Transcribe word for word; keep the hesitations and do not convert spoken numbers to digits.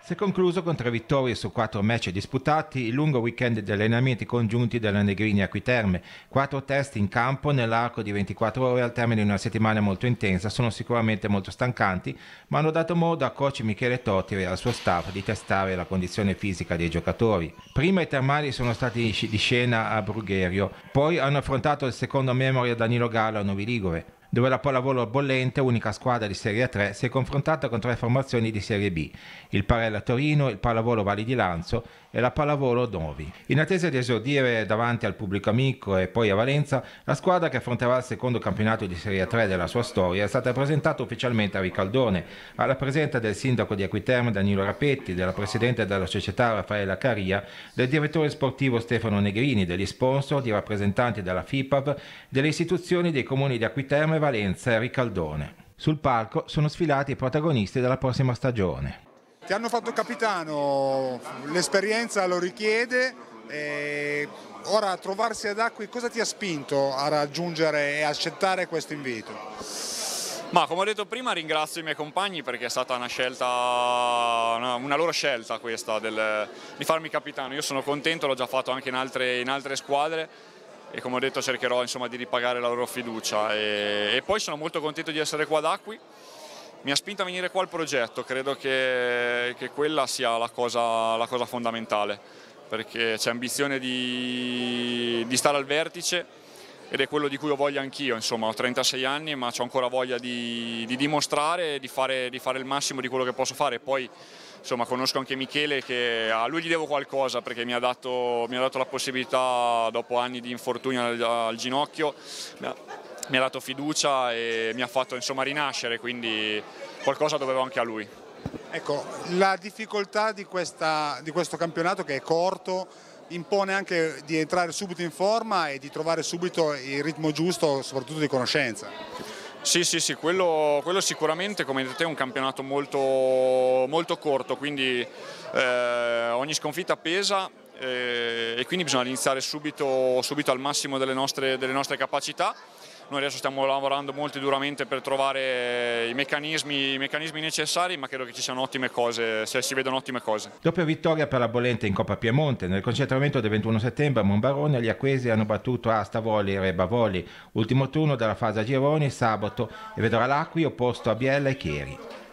Si è concluso con tre vittorie su quattro match disputati il lungo weekend di allenamenti congiunti della Negrini Acquiterme. Quattro test in campo nell'arco di ventiquattro ore al termine di una settimana molto intensa sono sicuramente molto stancanti, ma hanno dato modo a coach Michele Totti e al suo staff di testare la condizione fisica dei giocatori. Prima i termali sono stati di scena a Brugherio, poi hanno affrontato il secondo Memorial Danilo Gallo a Novi Ligure, dove la Pallavolo Bollente, unica squadra di Serie tre, si è confrontata con tre formazioni di Serie B, il Parella Torino, il Pallavolo Valli di Lanzo e la Pallavolo Novi. In attesa di esordire davanti al pubblico amico e poi a Valenza, la squadra che affronterà il secondo campionato di Serie tre della sua storia è stata presentata ufficialmente a Ricaldone, alla presenza del sindaco di Acquiterme Danilo Rapetti, della presidente della società Raffaella Caria, del direttore sportivo Stefano Negrini, degli sponsor, di rappresentanti della FIPAV, delle istituzioni dei comuni di Acquiterme, Valenza e Ricaldone. Sul palco sono sfilati i protagonisti della prossima stagione. Ti hanno fatto capitano, l'esperienza lo richiede, e ora trovarsi ad Acqui cosa ti ha spinto a raggiungere e accettare questo invito? Ma come ho detto prima ringrazio i miei compagni perché è stata una scelta, una, una loro scelta questa del, di farmi capitano. Io sono contento, l'ho già fatto anche in altre, in altre squadre e come ho detto cercherò insomma, di ripagare la loro fiducia e, e poi sono molto contento di essere qua ad Acqui. Mi ha spinto a venire qua il progetto, credo che, che quella sia la cosa, la cosa fondamentale, perché c'è ambizione di, di stare al vertice ed è quello di cui ho voglia anch'io, insomma ho trentasei anni ma ho ancora voglia di, di dimostrare e di fare, di fare il massimo di quello che posso fare. Poi insomma conosco anche Michele, che a lui gli devo qualcosa perché mi ha dato, mi ha dato la possibilità dopo anni di infortunio al, al ginocchio, mi ha, mi ha dato fiducia e mi ha fatto insomma rinascere, quindi qualcosa dovevo anche a lui. Ecco, la difficoltà di, questa, di questo campionato che è corto impone anche di entrare subito in forma e di trovare subito il ritmo giusto, soprattutto di conoscenza. Sì, sì, sì, quello, quello sicuramente, come hai detto te, è un campionato molto, molto corto, quindi eh, ogni sconfitta pesa eh, e quindi bisogna iniziare subito, subito al massimo delle nostre, delle nostre capacità. Noi adesso stiamo lavorando molto duramente per trovare i meccanismi, i meccanismi necessari, ma credo che ci siano ottime cose, se si vedono ottime cose. Doppia vittoria per la Bollente in Coppa Piemonte. Nel concentramento del ventuno settembre a Monbarone gli acquesi hanno battuto Asta Voli e Reba Voli. Ultimo turno della fase a gironi sabato e vedrà l'Acqui opposto a Biella e Chieri.